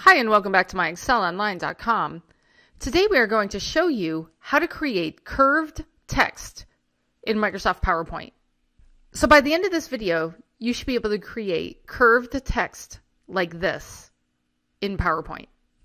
Hi and welcome back to MyExcelOnline.com. Today we are going to show you how to create curved text in Microsoft PowerPoint. So by the end of this video, you should be able to create curved text like this in PowerPoint.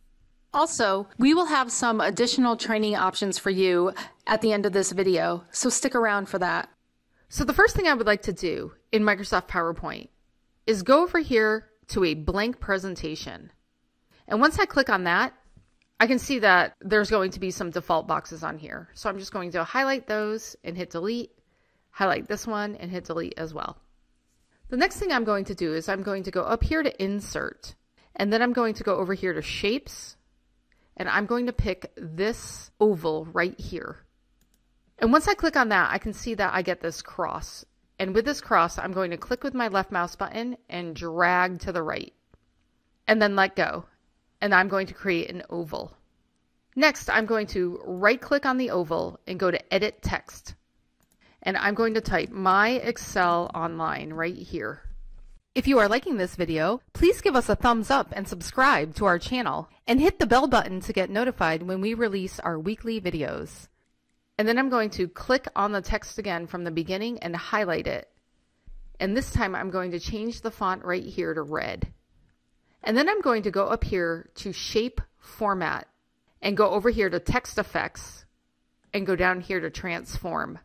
Also, we will have some additional training options for you at the end of this video, so stick around for that. So the first thing I would like to do in Microsoft PowerPoint is go over here to a blank presentation. And once I click on that, I can see that there's going to be some default boxes on here. So I'm just going to highlight those and hit delete, highlight this one and hit delete as well. The next thing I'm going to do is I'm going to go up here to insert, and then I'm going to go over here to shapes, and I'm going to pick this oval right here. And once I click on that, I can see that I get this cross. And with this cross, I'm going to click with my left mouse button and drag to the right, and then let go. And I'm going to create an oval. Next, I'm going to right click on the oval and go to edit text. And I'm going to type MyExcelOnline right here. If you are liking this video, please give us a thumbs up and subscribe to our channel and hit the bell button to get notified when we release our weekly videos. And then I'm going to click on the text again from the beginning and highlight it. And this time I'm going to change the font right here to red. And then I'm going to go up here to Shape Format and go over here to Text Effects and go down here to Transform.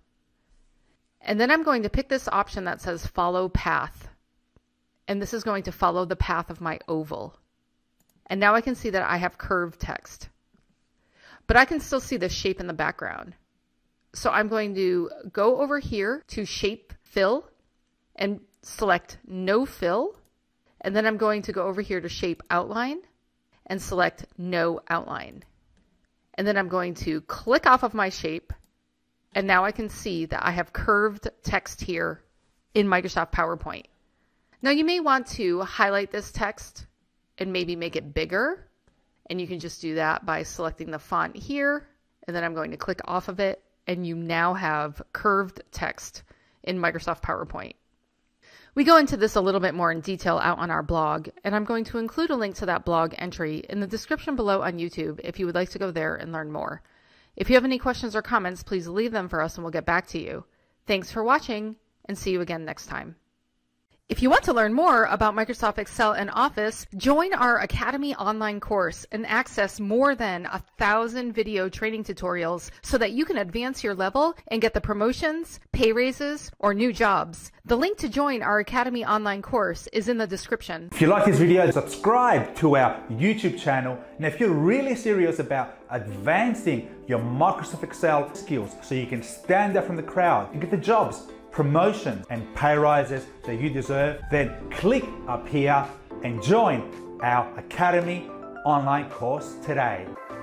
And then I'm going to pick this option that says Follow Path. And this is going to follow the path of my oval. And now I can see that I have curved text. But I can still see the shape in the background. So I'm going to go over here to Shape Fill and select No Fill. And then I'm going to go over here to Shape Outline and select No Outline. And then I'm going to click off of my shape. And now I can see that I have curved text here in Microsoft PowerPoint. Now you may want to highlight this text and maybe make it bigger. And you can just do that by selecting the font here. And then I'm going to click off of it. And you now have curved text in Microsoft PowerPoint. We go into this a little bit more in detail out on our blog, and I'm going to include a link to that blog entry in the description below on YouTube if you would like to go there and learn more. If you have any questions or comments, please leave them for us and we'll get back to you. Thanks for watching, and see you again next time. If you want to learn more about Microsoft Excel and Office, join our Academy online course and access more than 1,000 video training tutorials so that you can advance your level and get the promotions, pay raises, or new jobs. The link to join our Academy online course is in the description. If you like this video, subscribe to our YouTube channel. And if you're really serious about advancing your Microsoft Excel skills so you can stand out from the crowd and get the jobs, promotions and pay rises that you deserve, then click up here and join our Academy online course today.